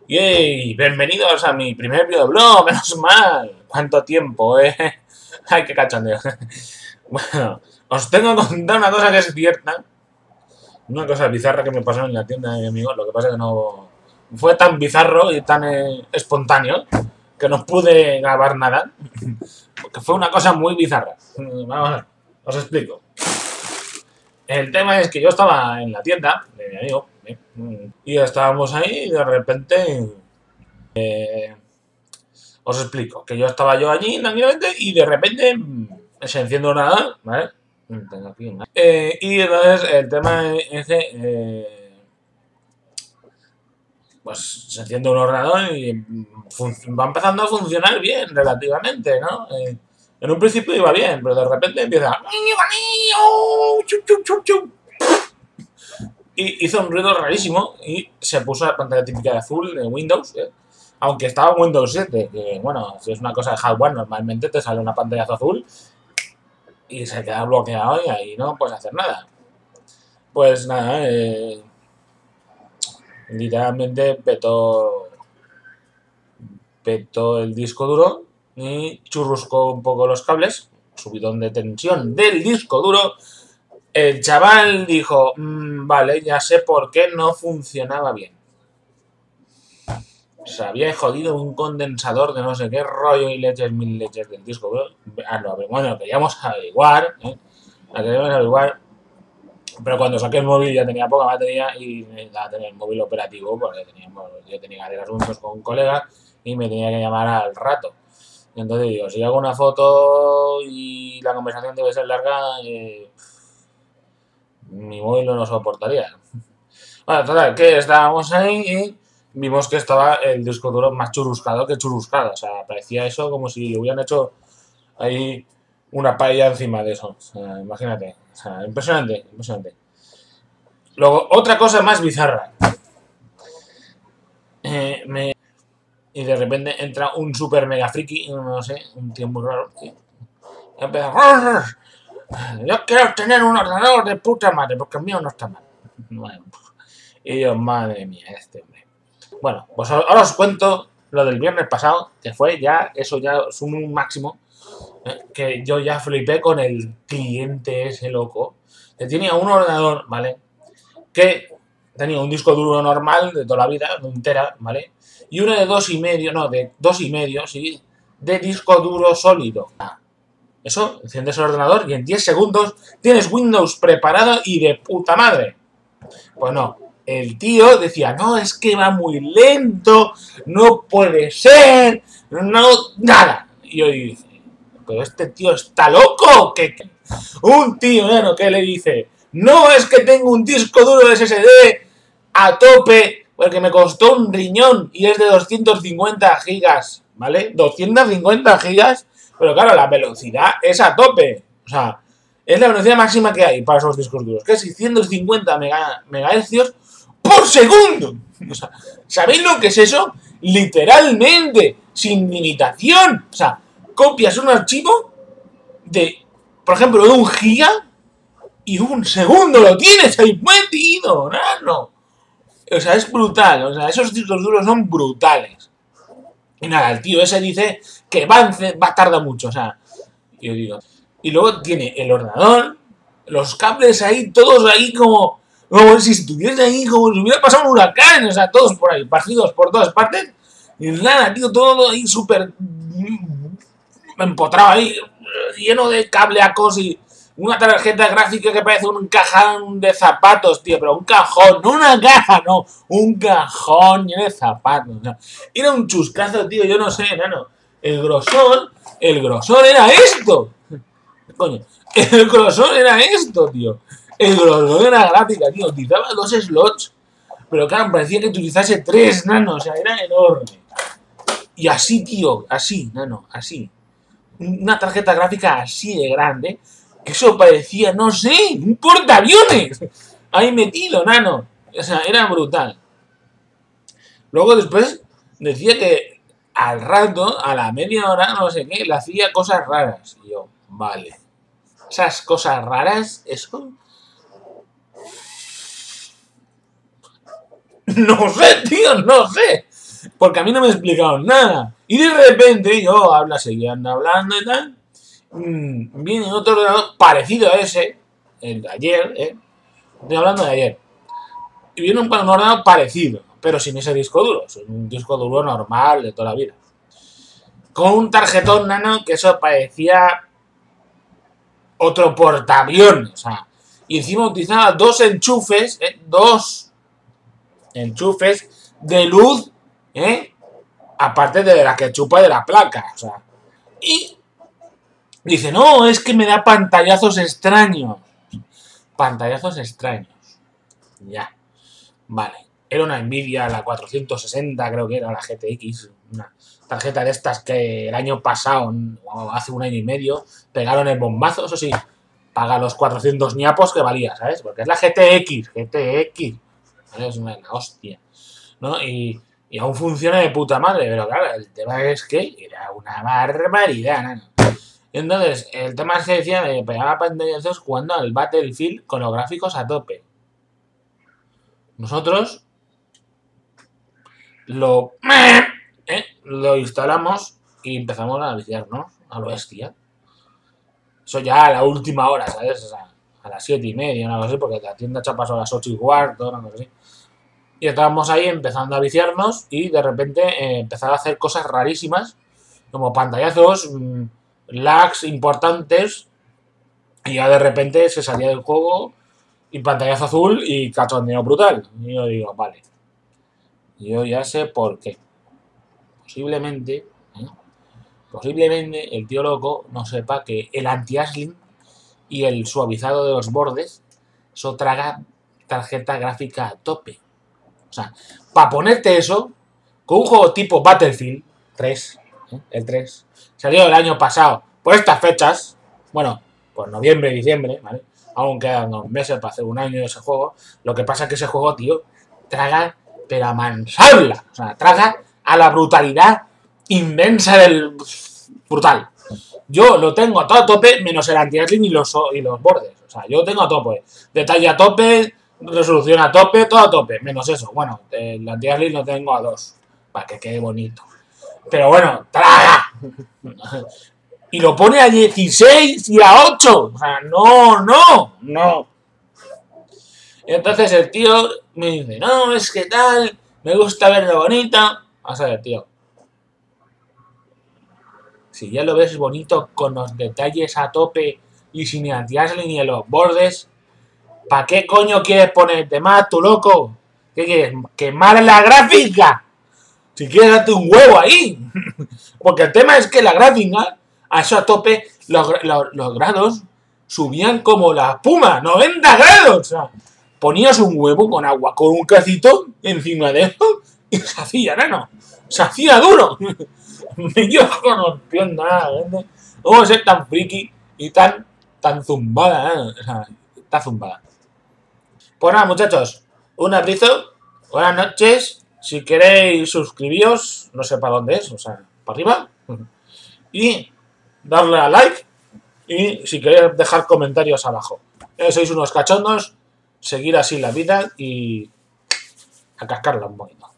Yay, bienvenidos a mi primer videoblog, menos mal. ¿Cuánto tiempo, eh? Ay, qué cachondeo. Bueno, os tengo que contar una cosa que es cierta. Una cosa bizarra que me pasó en la tienda de mi amigo. Lo que pasa es que no... Fue tan bizarro y tan espontáneo que no pude grabar nada. Porque fue una cosa muy bizarra. Vamos a ver, os explico. El tema es que yo estaba en la tienda de mi amigo, y estábamos ahí y de repente os explico, que estaba yo allí tranquilamente y de repente se enciende un ordenador, ¿vale? Tengo aquí y entonces el tema es que pues se enciende un ordenador y va empezando a funcionar bien relativamente, ¿no? En un principio iba bien, pero de repente empieza y hizo un ruido rarísimo y se puso la pantalla típica de azul de Windows, aunque estaba en Windows 7, que bueno, si es una cosa de hardware, normalmente te sale una pantalla azul y se queda bloqueado y ahí no puedes hacer nada. Pues nada, literalmente petó el disco duro y churruscó un poco los cables, subidón de tensión del disco duro. El chaval dijo, vale, ya sé por qué no funcionaba bien. Se había jodido un condensador de no sé qué rollo y leches, mil leches del disco. Bueno, queríamos averiguar, pero cuando saqué el móvil ya tenía poca batería y necesitaba tener el móvil operativo porque yo tenía que hacer asuntos con un colega y me tenía que llamar al rato. Y entonces digo, si hago una foto y la conversación debe ser larga, mi móvil no lo soportaría. Bueno, total, que estábamos ahí y vimos que estaba el disco duro más churruscado que churruscado. O sea, parecía eso como si hubieran hecho ahí una paella encima de eso. O sea, imagínate. O sea, impresionante, impresionante. Luego, otra cosa más bizarra. Y de repente entra un super mega friki, no sé, un tío muy raro. Y empieza. Yo quiero tener un ordenador de puta madre, porque el mío no está mal. Bueno, y yo, madre mía, este hombre. Bueno, pues ahora os cuento lo del viernes pasado, que fue ya, eso ya es un máximo, que yo ya flipé con el cliente ese loco, que tenía un ordenador, ¿vale? Que tenía un disco duro normal de toda la vida, de un tera, ¿vale? Y uno de 2,5, no, de 2,5, sí, de disco duro sólido. Eso, enciendes el ordenador y en 10 segundos tienes Windows preparado y de puta madre. Pues no, el tío decía, no, es que va muy lento, no puede ser, no, nada. Y yo dije, pero este tío está loco, que un tío, bueno, que le dice, no, es que tengo un disco duro de SSD a tope, porque me costó un riñón y es de 250 gigas, ¿vale? 250 gigas, pero claro, la velocidad es a tope, o sea, es la velocidad máxima que hay para esos discos duros, que es 650 megahercios por segundo. O sea, ¿sabéis lo que es eso? Literalmente, sin limitación. O sea, copias un archivo de, por ejemplo, de 1 giga y un segundo lo tienes ahí metido, no. O sea, es brutal. O sea, esos discos duros son brutales. Y nada, el tío ese dice que va a tardar mucho. O sea, yo digo. Y luego tiene el ordenador, los cables ahí, todos ahí como si estuviese ahí, como si hubiera pasado un huracán. O sea, todos por ahí, partidos por todas partes. Y nada, tío, todo ahí súper empotrado ahí, lleno de cableacos y una tarjeta gráfica que parece un cajón de zapatos, tío, pero un cajón, no una caja, no, un cajón lleno de zapatos. O sea, era un chuscazo, tío, yo no sé, nano. El grosor era esto. Coño, el grosor era esto, tío. El grosor era gráfica, tío. Utilizaba 2 slots, pero claro, parecía que utilizase 3, nano, o sea, era enorme. Y así, tío, así, nano, así. Una tarjeta gráfica así de grande, que eso parecía, no sé, un portaaviones ahí metido, nano. O sea, era brutal. Luego después decía que al rato, a la media hora, no sé qué, le hacía cosas raras. Y yo, vale. Esas cosas raras, eso... No sé, tío, no sé. Porque a mí no me explicaron nada. Y de repente yo seguían hablando y tal. Viene otro ordenador parecido a ese, el de ayer, estoy hablando de ayer. Y viene un ordenador parecido, pero sin ese disco duro. Es un disco duro normal de toda la vida. Con un tarjetón nano que eso parecía otro portaaviones. O sea, y encima utilizaba dos enchufes de luz, aparte de la que chupa de la placa. O sea, y dice, no, es que me da pantallazos extraños. Pantallazos extraños. Ya. Vale. Era una Nvidia, la 460, creo que era la GTX. Una tarjeta de estas que el año pasado, o hace un año y medio, pegaron el bombazo. Eso sí, paga los 400 ñapos que valía, ¿sabes? Porque es la GTX. ¿Vale? Es una hostia. ¿No? Y aún funciona de puta madre. Pero claro, el tema es que era una barbaridad, ¿no? Entonces, el tema es que decía que pegaba pantallazos jugando al Battlefield con los gráficos a tope. Nosotros lo instalamos y empezamos a viciarnos a lo bestia. Eso ya a la última hora, ¿sabes? O sea, a las 7:30, una cosa así, porque la tienda chapas a las 8:15, una cosa así. Y estábamos ahí empezando a viciarnos y de repente empezaba a hacer cosas rarísimas, como pantallazos, lags importantes, y ya de repente se salía del juego y pantallazo azul y cachondeo brutal. Y yo digo, vale, yo ya sé por qué. Posiblemente el tío loco no sepa que el anti-aliasing y el suavizado de los bordes, eso traga tarjeta gráfica a tope. O sea, para ponerte eso, con un juego tipo Battlefield 3, el 3, salió el año pasado, por estas fechas, bueno, por noviembre y diciembre, ¿vale? Aún quedan 2 meses para hacer un año de ese juego. Lo que pasa es que ese juego, tío, traga, pero a mansarla. O sea, traga a la brutalidad inmensa del... brutal. Yo lo tengo a todo a tope, menos el anti-aliasing y los bordes. O sea, yo lo tengo a tope. Detalle a tope, resolución a tope, todo a tope, menos eso. Bueno, el anti-aliasing lo tengo a 2, para que quede bonito. Pero bueno, traga. Y lo pone a 16 y a 8. O sea, no. Entonces el tío me dice, no, es que tal, me gusta verlo bonito. Vamos a ver, tío. Si ya lo ves bonito con los detalles a tope y sin anti-aliasing ni en los bordes, ¿para qué coño quieres ponerte más, tu loco? ¿Qué quieres? ¿Quemar la gráfica? Si quieres, date un huevo ahí. Porque el tema es que la gráfica, a eso a tope, los grados subían como la espuma, 90 grados. O sea, ponías un huevo con agua, con un cacito encima de eso y se hacía, ¿no? Se hacía duro. Yo no entiendo nada, ¿verdad? ¿Cómo ser tan friki y tan zumbada, ¿eh? O sea, está zumbada. Pues nada, muchachos, un abrazo, buenas noches. Si queréis suscribíos, no sé para dónde es, o sea, para arriba. Y darle a like. Y si queréis dejar comentarios abajo. Sois unos cachondos, seguir así la vida y a cascarla un poquito.